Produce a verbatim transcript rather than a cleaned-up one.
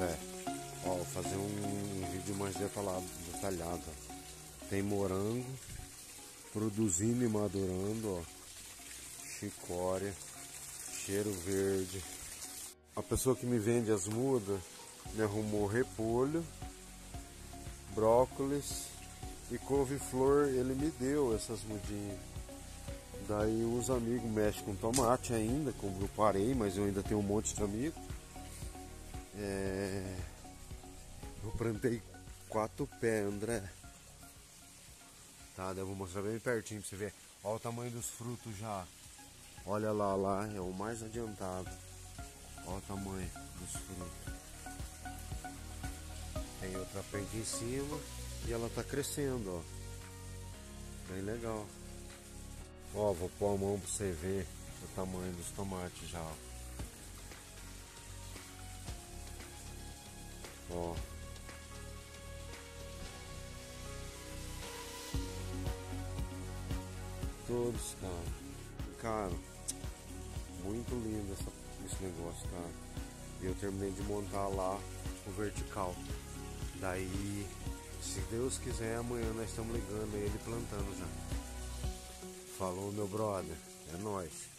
André. Ó, vou fazer um vídeo mais detalhado, detalhado. Tem morango produzindo e madurando, ó. Chicória, cheiro verde. A pessoa que me vende as mudas me arrumou repolho, brócolis e couve-flor. Ele me deu essas mudinhas. Daí os amigos mexem com tomate ainda, como eu parei, mas eu ainda tenho um monte de amigos. É... Eu plantei quatro pés, André. Tá, eu vou mostrar bem pertinho pra você ver. Olha o tamanho dos frutos já. Olha lá, lá é o mais adiantado. Olha o tamanho dos frutos. Tem outra pente em cima e ela tá crescendo, ó. Bem legal. Ó, vou pôr a mão pra você ver o tamanho dos tomates já. Ó. Todos, cara. Cara, muito lindo essa, esse negócio, cara. E eu terminei de montar lá o vertical. Daí, se Deus quiser, amanhã nós estamos ligando ele plantando já. Falou, meu brother. É nóis.